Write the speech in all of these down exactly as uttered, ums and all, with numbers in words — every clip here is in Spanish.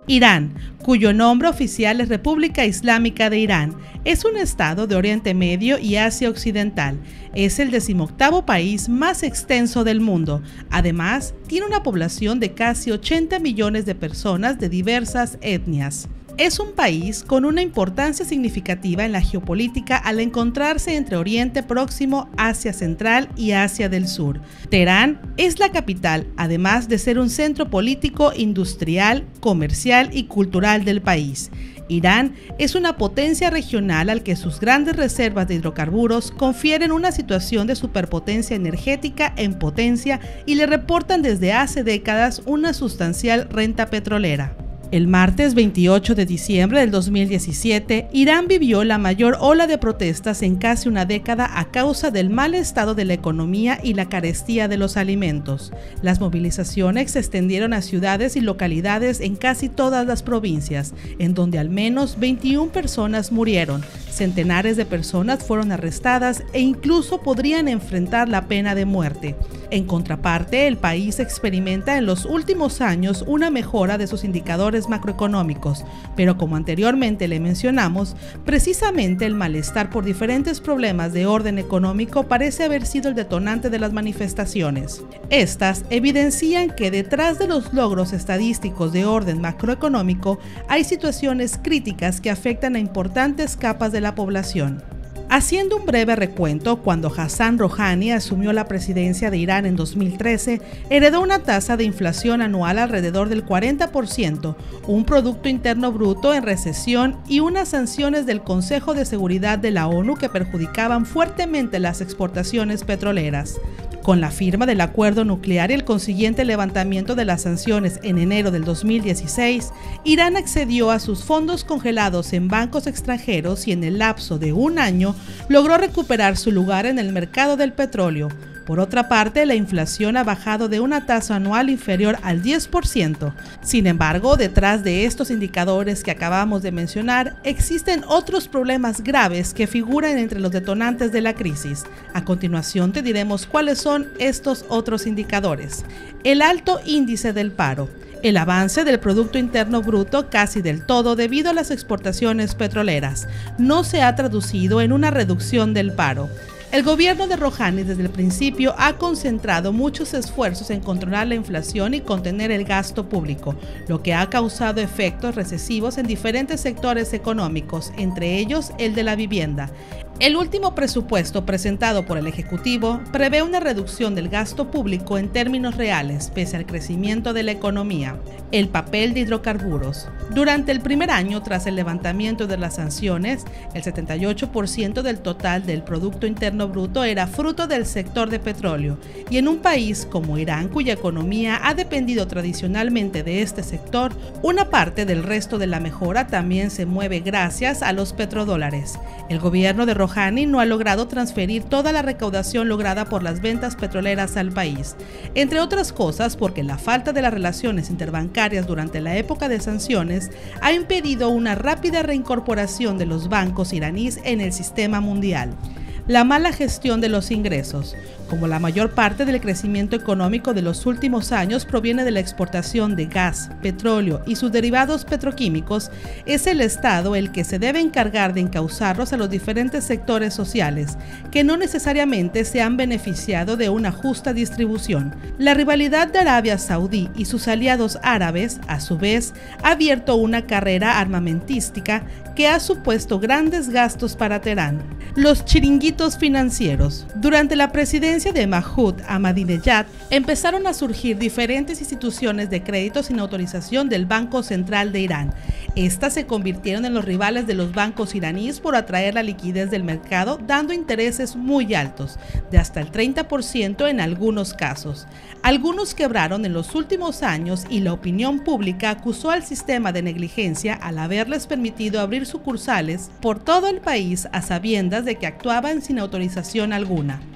Irán, cuyo nombre oficial es República Islámica de Irán, es un estado de Oriente Medio y Asia Occidental. Es el decimoctavo país más extenso del mundo. Además, tiene una población de casi ochenta millones de personas de diversas etnias. Es un país con una importancia significativa en la geopolítica al encontrarse entre Oriente Próximo, Asia Central y Asia del Sur. Teherán es la capital, además de ser un centro político, industrial, comercial y cultural del país. Irán es una potencia regional al que sus grandes reservas de hidrocarburos confieren una situación de superpotencia energética en potencia y le reportan desde hace décadas una sustancial renta petrolera. El martes veintiocho de diciembre del dos mil diecisiete, Irán vivió la mayor ola de protestas en casi una década a causa del mal estado de la economía y la carestía de los alimentos. Las movilizaciones se extendieron a ciudades y localidades en casi todas las provincias, en donde al menos veintiuna personas murieron, centenares de personas fueron arrestadas e incluso podrían enfrentar la pena de muerte. En contraparte, el país experimenta en los últimos años una mejora de sus indicadores macroeconómicos, pero como anteriormente le mencionamos, precisamente el malestar por diferentes problemas de orden económico parece haber sido el detonante de las manifestaciones. Estas evidencian que detrás de los logros estadísticos de orden macroeconómico hay situaciones críticas que afectan a importantes capas de la población. Haciendo un breve recuento, cuando Hassan Rouhani asumió la presidencia de Irán en dos mil trece, heredó una tasa de inflación anual alrededor del cuarenta por ciento, un Producto Interno Bruto en recesión y unas sanciones del Consejo de Seguridad de la ONU que perjudicaban fuertemente las exportaciones petroleras. Con la firma del acuerdo nuclear y el consiguiente levantamiento de las sanciones en enero del dos mil dieciséis, Irán accedió a sus fondos congelados en bancos extranjeros y en el lapso de un año logró recuperar su lugar en el mercado del petróleo. Por otra parte, la inflación ha bajado de una tasa anual inferior al diez por ciento. Sin embargo, detrás de estos indicadores que acabamos de mencionar, existen otros problemas graves que figuran entre los detonantes de la crisis. A continuación te diremos cuáles son estos otros indicadores. El alto índice del paro. El avance del Producto Interno Bruto casi del todo debido a las exportaciones petroleras no se ha traducido en una reducción del paro. El gobierno de Rouhani desde el principio ha concentrado muchos esfuerzos en controlar la inflación y contener el gasto público, lo que ha causado efectos recesivos en diferentes sectores económicos, entre ellos el de la vivienda. El último presupuesto presentado por el Ejecutivo prevé una reducción del gasto público en términos reales, pese al crecimiento de la economía. El papel de hidrocarburos. Durante el primer año tras el levantamiento de las sanciones, el setenta y ocho por ciento del total del Producto Interno Bruto era fruto del sector de petróleo, y en un país como Irán, cuya economía ha dependido tradicionalmente de este sector, una parte del resto de la mejora también se mueve gracias a los petrodólares. El gobierno de Rouhani no ha logrado transferir toda la recaudación lograda por las ventas petroleras al país, entre otras cosas porque la falta de las relaciones interbancarias durante la época de sanciones ha impedido una rápida reincorporación de los bancos iraníes en el sistema mundial. La mala gestión de los ingresos. Como la mayor parte del crecimiento económico de los últimos años proviene de la exportación de gas, petróleo y sus derivados petroquímicos, es el Estado el que se debe encargar de encauzarlos a los diferentes sectores sociales, que no necesariamente se han beneficiado de una justa distribución. La rivalidad de Arabia Saudí y sus aliados árabes, a su vez, ha abierto una carrera armamentística que ha supuesto grandes gastos para Teherán. Los chiringuitos financieros. Durante la presidencia de Mahmoud Ahmadinejad empezaron a surgir diferentes instituciones de crédito sin autorización del Banco Central de Irán. Estas se convirtieron en los rivales de los bancos iraníes por atraer la liquidez del mercado, dando intereses muy altos, de hasta el treinta por ciento en algunos casos. Algunos quebraron en los últimos años y la opinión pública acusó al sistema de negligencia al haberles permitido abrir sucursales por todo el país a sabiendas de que actuaban sin autorización alguna.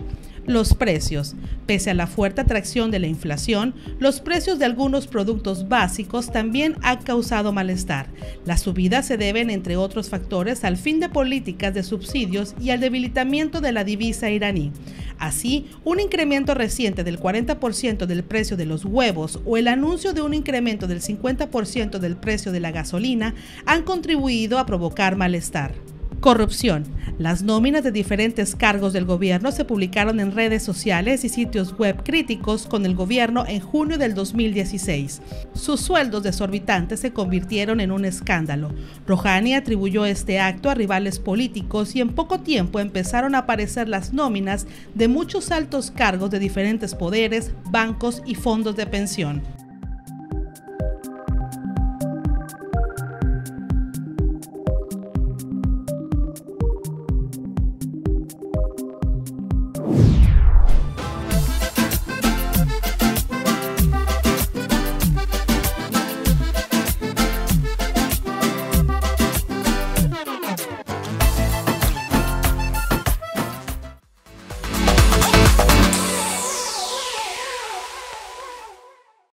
Los precios. Pese a la fuerte atracción de la inflación, los precios de algunos productos básicos también han causado malestar. Las subidas se deben, entre otros factores, al fin de políticas de subsidios y al debilitamiento de la divisa iraní. Así, un incremento reciente del cuarenta por ciento del precio de los huevos o el anuncio de un incremento del cincuenta por ciento del precio de la gasolina han contribuido a provocar malestar. Corrupción. Las nóminas de diferentes cargos del gobierno se publicaron en redes sociales y sitios web críticos con el gobierno en junio del dos mil dieciséis. Sus sueldos desorbitantes se convirtieron en un escándalo. Rouhani atribuyó este acto a rivales políticos y en poco tiempo empezaron a aparecer las nóminas de muchos altos cargos de diferentes poderes, bancos y fondos de pensión.